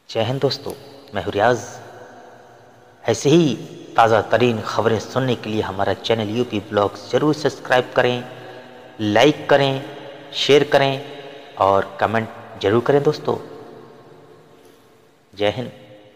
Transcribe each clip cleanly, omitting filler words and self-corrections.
जय हिंद दोस्तों, मैं हूं रियाज। ऐसे ही ताज़ा तरीन खबरें सुनने के लिए हमारा चैनल यूपी ब्लॉग्स ज़रूर सब्सक्राइब करें, लाइक करें, शेयर करें और कमेंट जरूर करें दोस्तों। जय हिंद।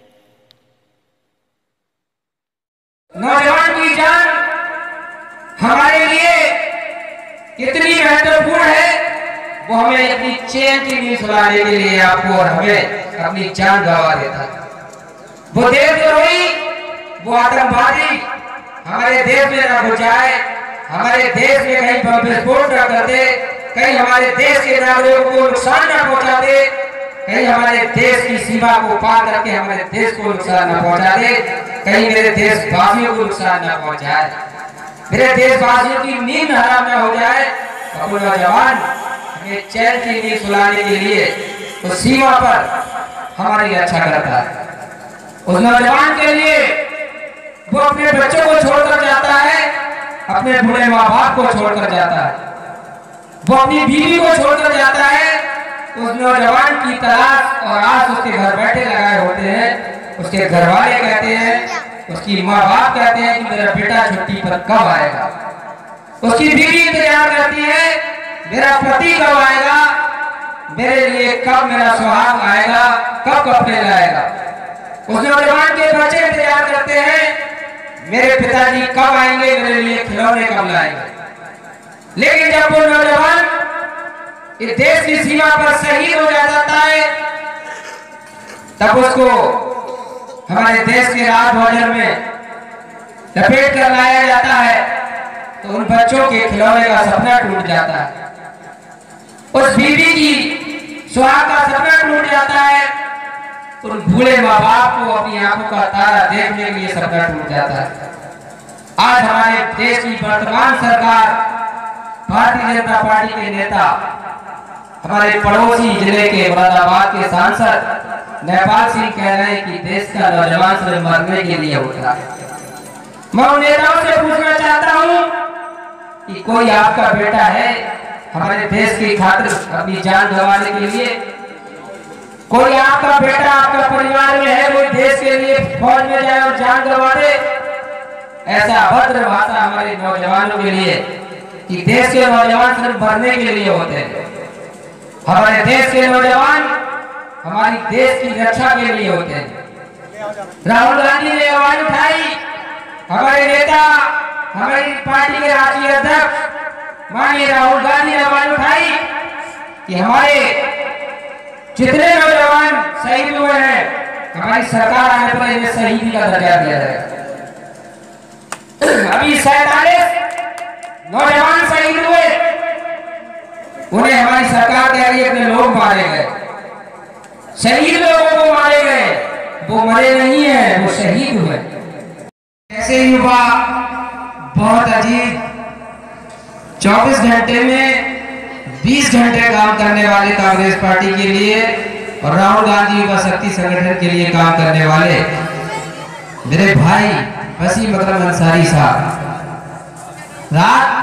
नौजवान की जान हमारे लिए कितनी महत्वपूर्ण है, वो हमें अपनी चैन की नींद सुलाने के लिए आपको और हमें अपनी जान गंवा देता है। वो देशद्रोही, वो आतंकवादी हमारे देश में न घुस जाए, हमारे देश में कहीं बम विस्फोट न कर दे, कहीं हमारे देश के नागरिकों को नुकसान न पहुंचा दे, कहीं हमारे देश की सीमा को पार करके हमारे देश को नुकसान न पहुंचा दे, कहीं मेरे देशवासियों को नुकसान न पहुंचाए, मेरे देशवासियों की नींद हराम न हो जाए। और नौजवान हमें चैन की नींद सुलाने के लिए उस सीमा पर हमारी रक्षा करता है। उस नौजवान के लिए वो अपने बच्चों को छोड़कर जाता है, अपने बूढ़े माँ बाप को छोड़कर जाता है, वो अपनी बीवी को छोड़कर जाता है। उस नौजवान की तलाश और आस उसके घर बैठे लगाए होते हैं। उसके घर वाले कहते हैं, उसकी माँ बाप कहते हैं कि मेरा बेटा छुट्टी पर कब आएगा। उसकी बीवी इंतजार करती है, मेरा पति कब आएगा, मेरे लिए कब मेरा सुहाग आएगा, कब कपड़े लाएगा। उस नौजवान के बच्चे इंतजार करते हैं, मेरे पिताजी कब आएंगे, मेरे लिए खिलौने कब लाएंगे। लेकिन जब वो नौजवान इस देश की सीमा पर शहीद हो जाता है, तब उसको हमारे देश के राजभवन में लपेट कर लाया जाता है, तो उन बच्चों के खिलौने का सपना टूट जाता है, उस बीवी की सुहाग का सपना टूट जाता है, उन बूढ़े माँ बाप को अपनी आंखों का तारा देखने के लिए सपना टूट जाता है। आज हमारे देश की वर्तमान सरकार, भारतीय जनता पार्टी के नेता, हमारे पड़ोसी जिले के मुरादाबाद के सांसद नेपाल सिंह कह रहे हैं कि देश का नौजवान सिर्फ मरने के लिए होता है। मैं उन नेताओं से पूछना चाहता हूँ कि कोई आपका बेटा है हमारे देश की खातिर अपनी जान गंवाने के लिए? कोई आपका बेटा आपका परिवार में है, कोई देश के लिए फौज में जाए और जान गंवा दे? ऐसा अभद्र भाषा हमारे नौजवानों के लिए कि देश के नौजवान सिर्फ मरने के लिए होते हैं। हमारे देश के नौजवान हमारी देश की रक्षा के लिए होते हैं। राहुल गांधी ने आवाज उठाई, हमारे नेता, हमारी पार्टी के राष्ट्रीय अध्यक्ष माननीय राहुल गांधी ने आवाज उठाई कि हमारे जितने नौजवान शहीद हुए हैं, हमारी सरकार आने पर इन्हें शहीदी का दर्जा दिया जाएगा। अभी 47 नौजवान शहीद हुए, उन्हें हमारी सरकार कह रही है अपने लोग मारे गए, शहीद लोगों को मारे गए, वो मरे नहीं है, वो शहीद हुए। ऐसे युवा बहुत अजीब 24 घंटे में 20 घंटे काम करने वाले कांग्रेस पार्टी के लिए और राहुल गांधी युवा शक्ति संगठन के लिए काम करने वाले मेरे भाई वसीम अकरम अंसारी साहब रात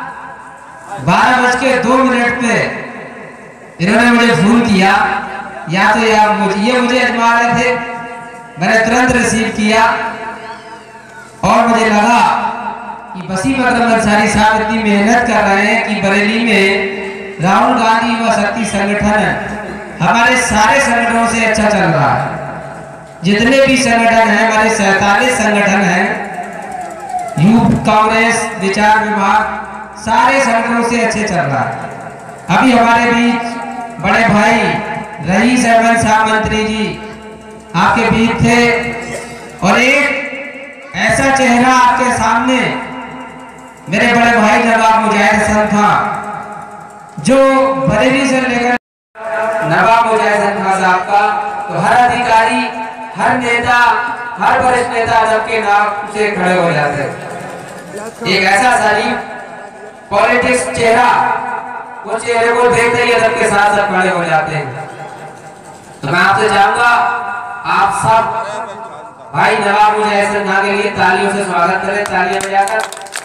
12:02 पे इन्होंने मुझे फोन किया, या तो ये मुझे अजमा रहे थे, मैंने तुरंत रिसीव किया और मुझे लगा कि वसीम अकरम अंसारी साहब इतनी मेहनत कर रहे हैं कि बरेली में राहुल गांधी युवा शक्ति संगठन हमारे सारे संगठनों से अच्छा चल रहा है। जितने भी संगठन हैं, हमारे 47 संगठन हैं, यूथ कांग्रेस विचार विभाग, सारे संगठनों से अच्छे चल रहा है। अभी हमारे बीच बड़े भाई रईस अहमद साहब मंत्री जी आपके बीच थे और एक ऐसा चेहरा आपके सामने मेरे बड़े भाई नवाब मुजाहिद हसन खां, जो बरेली से लेकर नवाब मुजाहिद हसन खां साहब का, तो हर अधिकारी, हर नेता, हर वरिष्ठ नेता सबके नाम से खड़े हो जाते हैं। एक ऐसा शरीफ पॉलिटिक्स चेहरा, वो चेहरे को देखते ही सबके साथ सब खड़े हो जाते हैं। तो मैं आपसे चाहूंगा, आप सब भाई नवाब मुजाहिद हसन खां के लिए तालियों से स्वागत करें, तालियां बजाकर।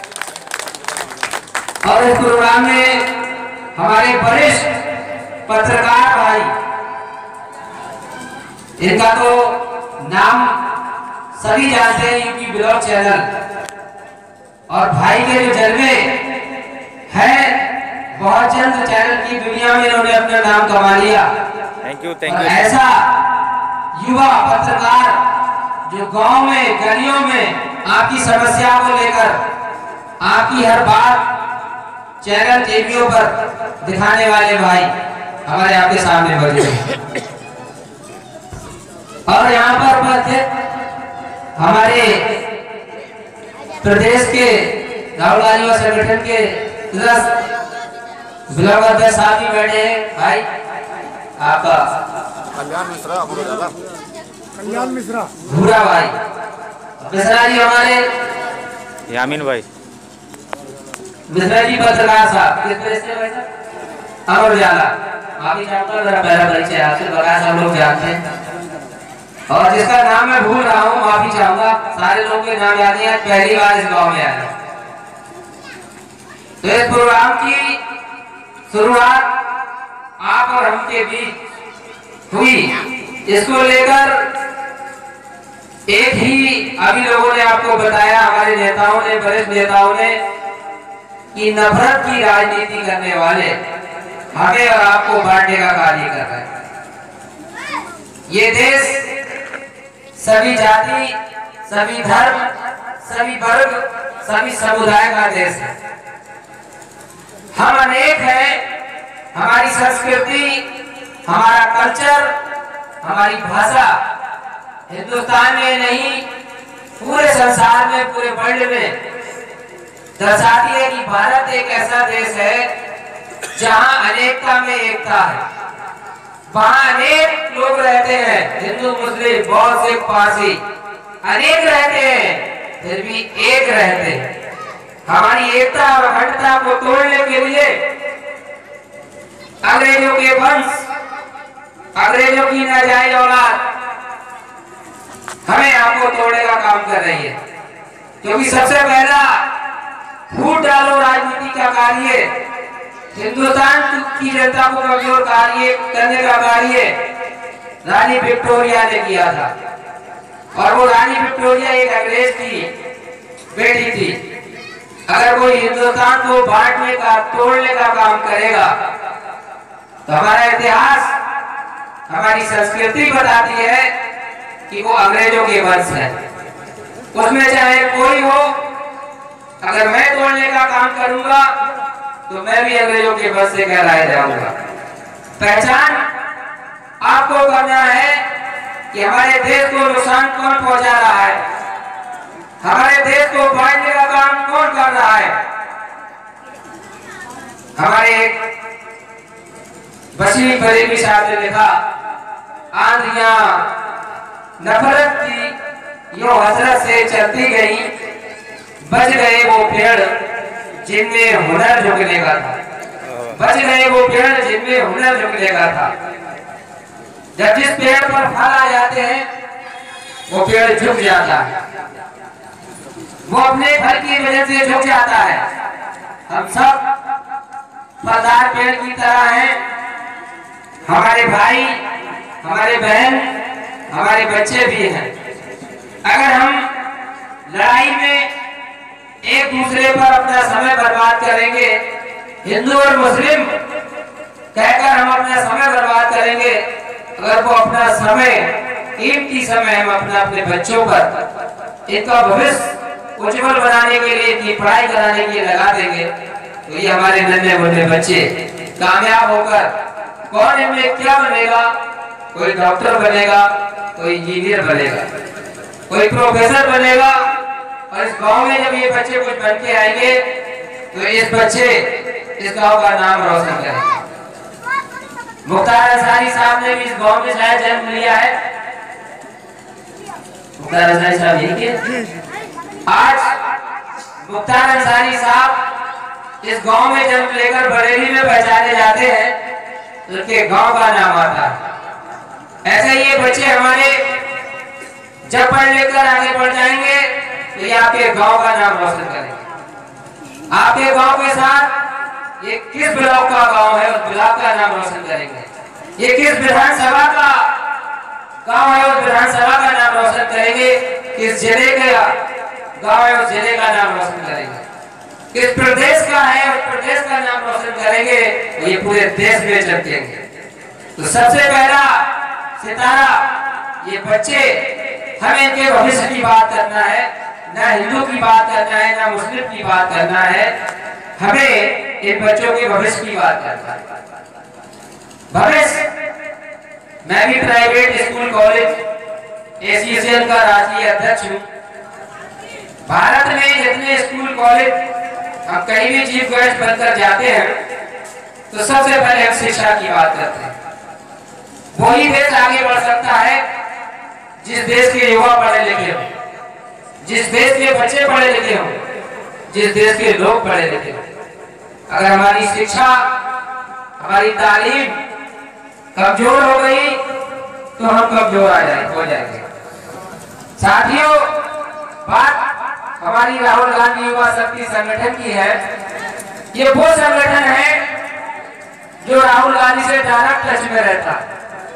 और इस प्रोग्राम में हमारे वरिष्ठ पत्रकार भाई इनका तो नाम सभी जानते हैं, यूपी ब्लॉग चैनल। और भाई के जो जलवे हैं, बहुत जल्द चैनल की दुनिया में इन्होंने अपना नाम कमा लिया। Thank you. ऐसा युवा पत्रकार जो गांव में गलियों में आपकी समस्या को लेकर आपकी हर बात चैनल टीवियों पर दिखाने वाले भाई हमारे आपके सामने मौजूद हैं। और यहाँ पर उपस्थित हमारे प्रदेश के राहुल गांधी संगठन के ब्लॉक अध्यक्ष साहब भी बैठे हैं। भाई आपका कल्याण मिश्रा भूरा भाई मिश्रा जी, हमारे यामीन भाई मिश्रा जी पत्रकार साहब किस प्रेस से भाई साहब? अमर उजाला। माफी चाहूंगा जरा पहला परिचय आपसे, बड़ा सब लोग जानते हैं और जिसका नाम मैं भूल रहा हूँ माफी चाहूंगा। सारे लोगों के नाम याद है, पहली बार इस गांव में आया। तो इस प्रोग्राम की शुरुआत आप और हम के बीच हुई। इसको लेकर एक ही अभी लोगों ने आपको बताया, हमारे नेताओं ने, वरिष्ठ नेताओं ने, कि नफरत की राजनीति करने वाले हमें और आपको बांटने का कार्य कर रहे हैं। ये देश सभी जाति, सभी धर्म, सभी वर्ग, सभी समुदाय का देश है। हम अनेक हैं, हमारी संस्कृति, हमारा कल्चर, हमारी भाषा हिंदुस्तान में नहीं पूरे संसार में, पूरे वर्ल्ड में दर्शाती है कि भारत एक ऐसा देश है जहां अनेकता में एकता है। वहां अनेक लोग रहते हैं, हिंदू, मुस्लिम, बौद्ध, सिख, पारसी, अनेक रहते हैं, फिर भी एक रहते हैं। हमारी एकता और अखंडता को तोड़ने के लिए अंग्रेजों के वंश, अंग्रेजों की नाजायज औलाद हमें आपको तोड़ने का काम कर रही है। क्योंकि सबसे पहला फूट डालो राजनीति का कार्य हिंदुस्तान की जनता को कमजोर कार्य करने का कार्य रानी विक्टोरिया ने किया था। और वो रानी विक्टोरिया एक अंग्रेज की बेटी थी। अगर कोई हिंदुस्तान को बांटने का, तोड़ने का काम करेगा तो हमारा इतिहास, हमारी संस्कृति बताती है कि वो अंग्रेजों के वंश है। उसमें चाहे कोई हो, अगर मैं तोड़ने का काम करूंगा तो मैं भी अंग्रेजों के वंश से कहलाया जाऊंगा। पहचान आपको करना है कि हमारे देश को नुकसान कौन पहुंचा रहा है, हमारे देश को बांटने का काम कौन कर रहा है। हमारे बशीर फरीदी साहब ने लिखा, आंधियां नफरत की यो हसरत से चलती गई, बच गए वो पेड़ जिनमें हुनर झुकने का था, बच गए वो पेड़ जिनमें हुनर झुकने का था। जब जिस पेड़ पर फल आ जाते हैं वो पेड़ झुक जाता है, वो अपने फल की वजह से झुक जाता है। हम सब फलदार पेड़ की तरह हैं। हमारे भाई, हमारे बहन, हमारे बच्चे भी हैं। अगर हम लड़ाई में एक दूसरे पर अपना समय बर्बाद करेंगे, हिंदू और मुस्लिम कहकर हम अपना समय बर्बाद करेंगे, अगर वो अपना समय, कीमती समय हम अपने बच्चों पर, इनका भविष्य उज्जवल बनाने के लिए, इनकी पढ़ाई कराने के लिए लगा देंगे, तो ये हमारे नन्हे मुन्ने बच्चे कामयाब होकर कौन इनमें क्या बनेगा, कोई डॉक्टर बनेगा, कोई इंजीनियर बनेगा, कोई प्रोफेसर बनेगा। और इस गांव में जब ये बच्चे कुछ बन के आएंगे तो इस बच्चे इस गांव का नाम रोशन करेंगे। मुख्तार अंसारी साहब ने भी इस गांव में शायद जन्म लिया है। मुख्तार अंसारी साहब यही के आज मुख्तार अंसारी साहब इस गांव में जन्म लेकर बरेली में पहचाने जाते हैं, उनके गांव का नाम आता है। ऐसे ये बच्चे हमारे जब पढ़ लेकर आगे बढ़ जाएंगे तो ये आपके गांव का नाम रोशन करेंगे। आपके गांव के साथ ये किस ब्लॉक का गांव है, उस ब्लॉक का नाम रोशन करेंगे। ये किस विधानसभा का गांव है उस विधानसभा का नाम रोशन करेंगे, किस जिले का गांव है उस जिले का नाम रोशन करेंगे, किस प्रदेश का है उस प्रदेश का नाम रोशन करेंगे, ये पूरे देश में चमकेंगे। तो सबसे पहला सितारा ये बच्चे, हमें इनके भविष्य की बात करना है, ना हिंदू की बात करना है ना मुस्लिम की बात करना है, हमें इन बच्चों के भविष्य की बात करना है। भविष्य, मैं भी प्राइवेट स्कूल कॉलेज एसोसिएशन का राष्ट्रीय अध्यक्ष हूँ। भारत में जितने स्कूल कॉलेज हम कहीं भी चीफ गेस्ट बनकर जाते हैं तो सबसे पहले हम शिक्षा की बात करते हैं। वही देश आगे बढ़ सकता है जिस देश के युवा पढ़े लिखे हो, जिस देश के बच्चे पढ़े लिखे हो, जिस देश के लोग पढ़े लिखे हो। अगर हमारी शिक्षा, हमारी तालीम कमजोर हो गई तो हम कमजोर हो जाएंगे। साथियों, बात हमारी राहुल गांधी युवा शक्ति संगठन की है। ये वो संगठन है जो राहुल गांधी से डायरेक्ट टच में रहता है।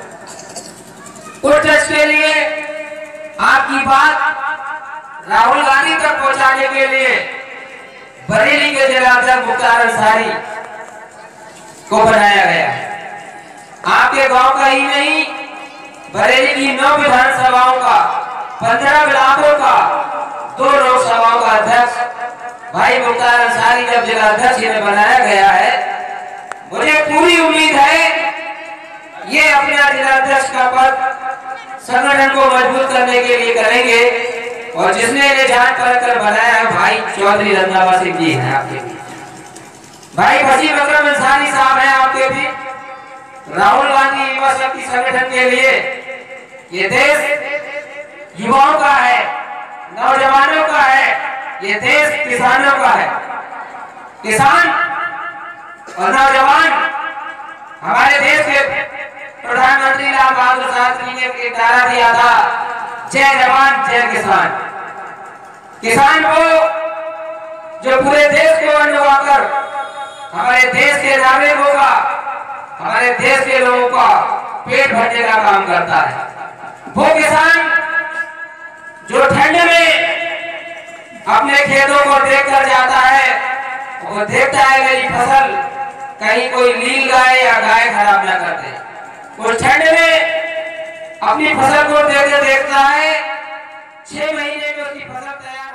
उस टच के लिए आपकी बात राहुल गांधी तक पहुंचाने के लिए बरेली के जिलाध्यक्ष मुख्तार अंसारी को बनाया गया है। आपके गांव का ही नहीं, बरेली की 9 विधानसभाओं का, 15 ब्लॉकों का, 2 लोकसभाओं का अध्यक्ष भाई मुख्तार अंसारी जब जिलाध्यक्ष इन्हें बनाया गया है, मुझे पूरी उम्मीद है ये अपना जिलाध्यक्ष का पद संगठन को मजबूत करने के लिए करेंगे। और जिसने इन्हें जान कर बनाया है भाई चौधरी रंधावा सिंह जी हैं आपके भी, भाई वसीम अकरम अंसारी साहब हैं आपके भी। राहुल गांधी युवा शक्ति संगठन के लिए ये देश युवाओं का है, नौजवानों का है, ये देश किसानों का है। किसान और नौजवान, हमारे देश के प्रधानमंत्री लाल बहादुर शास्त्री ने एक नारा दिया था, जय जवान जय किसान। किसान वो जो पूरे देश को अन्न उगाकर हमारे देश के नागरिकों का, हमारे देश के लोगों का पेट भरने का काम करता है। वो किसान जो ठंड में अपने खेतों को देखकर जाता है, वो देखता है मेरी फसल कहीं कोई नील गाय या गाय खराब ना कर दे। उस ठंड में अपनी फसल को देखता है, 6 महीने में उसकी फसल तैयार